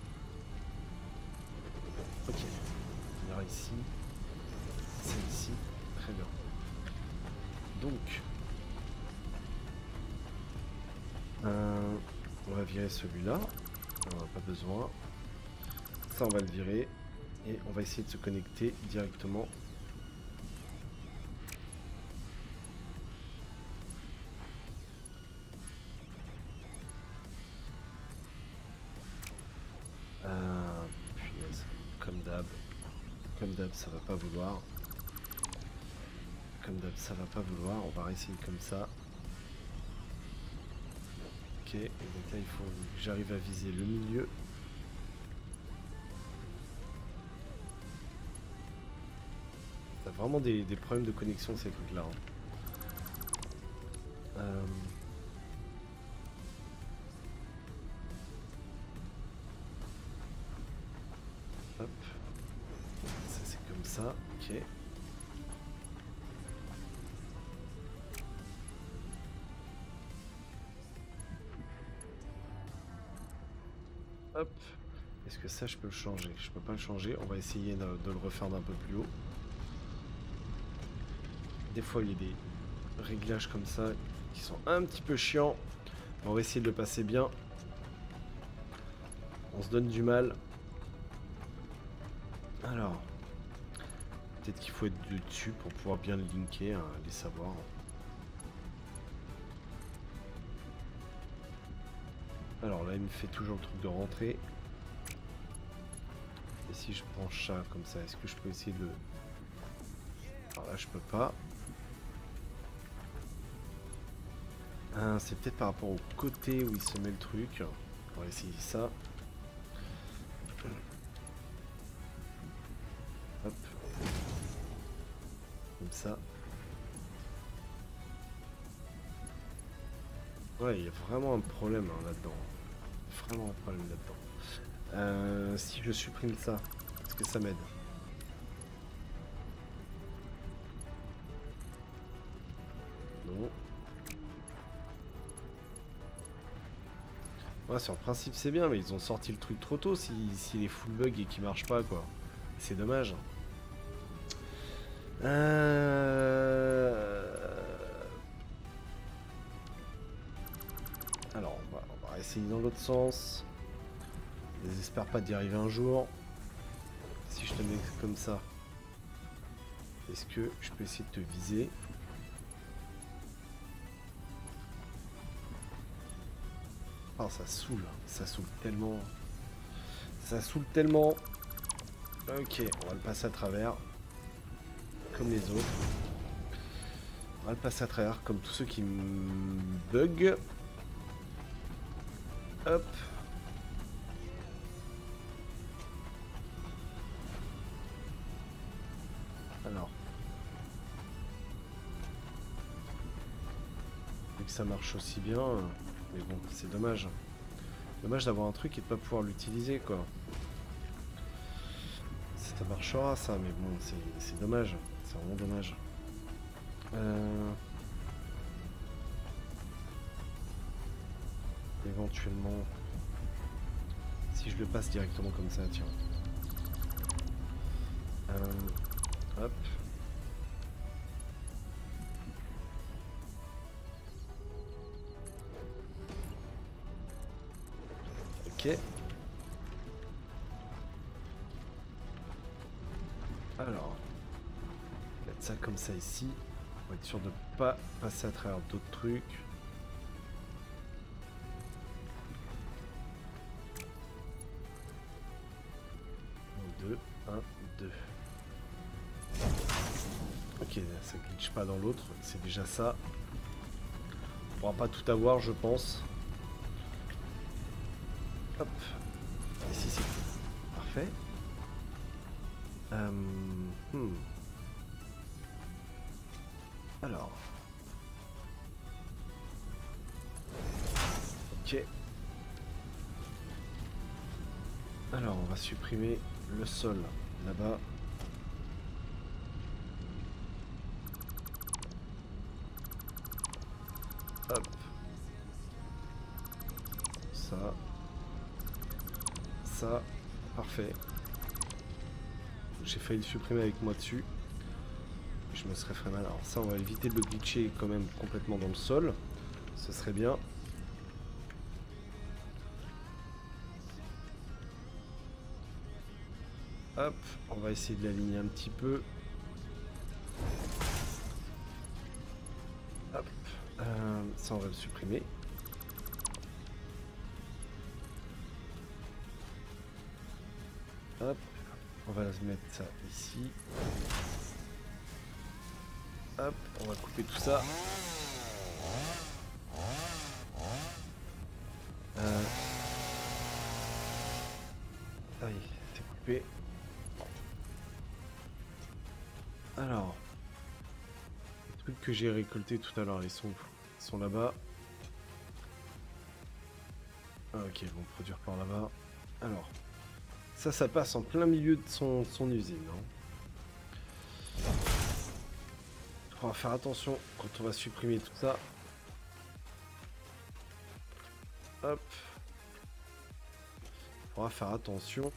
Ok. On ira ici. C'est ici. Très bien. Donc, on va virer celui-là. On n'a pas besoin. Ça, on va le virer. Et on va essayer de se connecter directement. Punaise. Comme d'hab. Comme d'hab, ça va pas vouloir. Comme d'hab, ça va pas vouloir. On va réessayer comme ça. Ok. Et donc là, il faut que j'arrive à viser le milieu. T'as vraiment des problèmes de connexion ces trucs là. Hop. Ça c'est comme ça. Ok. Hop. Est-ce que ça je peux le changer? Je peux pas le changer. On va essayer de le refaire d'un peu plus haut. Des fois il y a des réglages comme ça qui sont un petit peu chiants. On va essayer de le passer bien. On se donne du mal. Alors, peut-être qu'il faut être dessus pour pouvoir bien le linker, hein, les savoir. Alors là, il me fait toujours le truc de rentrer. Et si je branche ça comme ça, est-ce que je peux essayer de... Alors là, je peux pas. C'est peut-être par rapport au côté où il se met le truc. On va essayer ça. Hop. Comme ça. Ouais, il y a vraiment un problème hein, là-dedans. Vraiment un problème là-dedans. Si je supprime ça, est-ce que ça m'aide? Non. Ouais, sur le principe c'est bien, mais ils ont sorti le truc trop tôt s'il est full bug et qu'il marche pas quoi. C'est dommage. Alors on va essayer dans l'autre sens. Je n'espère pas d'y arriver un jour. Si je te mets comme ça, est-ce que je peux essayer de te viser? Oh, ça saoule tellement. Ça saoule tellement. Ok, on va le passer à travers. Comme les autres. On va le passer à travers, comme tous ceux qui me bug. Hop. Alors. Vu que ça marche aussi bien. Mais bon, c'est dommage. Dommage d'avoir un truc et de pas pouvoir l'utiliser quoi. Ça marchera ça, mais bon, c'est dommage. C'est vraiment dommage. Éventuellement, si je le passe directement comme ça, tiens. Hop. Ok. Alors, mettre ça comme ça ici, pour être sûr de ne pas passer à travers d'autres trucs. Un, deux, un, deux. Ok, ça glitch pas dans l'autre, c'est déjà ça. On pourra pas tout avoir, je pense. Hop. Ici, c'est parfait. Alors. Ok. Alors, on va supprimer le sol là-bas. Hop. Ça. Ça. Parfait. J'ai failli le supprimer avec moi dessus. Je me serais fait mal. Alors ça, on va éviter de le glitcher quand même complètement dans le sol. Ce serait bien. Hop, on va essayer de l'aligner un petit peu. Hop, ça on va le supprimer. Hop, on va mettre ça ici. Hop, on va couper tout ça. Ah oui, c'est coupé. Alors, les trucs que j'ai récoltés tout à l'heure, ils sont là-bas. Ah, ok, ils vont produire par là-bas. Alors, ça passe en plein milieu de son usine. Hein. On va faire attention quand on va supprimer tout ça. Hop. On va faire attention.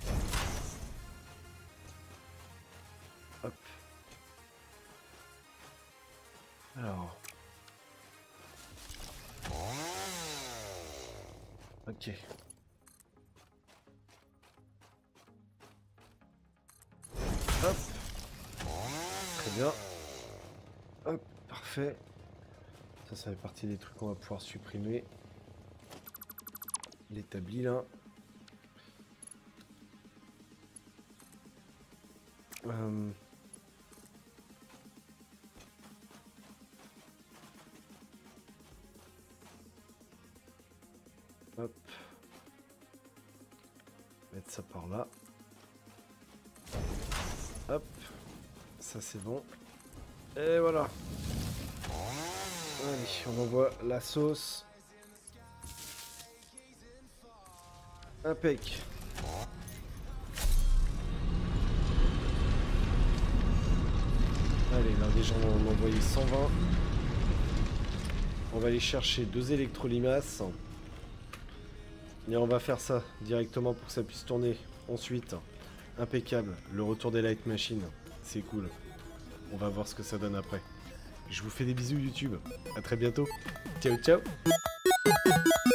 Hop. Alors. Ok. Hop. Très bien. Hop, parfait. Ça fait partie des trucs qu'on va pouvoir supprimer. L'établi là. Hop. Mettre ça par là. Hop. Ça c'est bon. Et voilà. Allez, on envoie la sauce. Impec. Allez, là déjà on a envoyé 120. On va aller chercher 2 électrolimaces. Et on va faire ça directement pour que ça puisse tourner. Ensuite, impeccable, le retour des light machines. C'est cool. On va voir ce que ça donne après. Je vous fais des bisous YouTube. À très bientôt. Ciao ciao.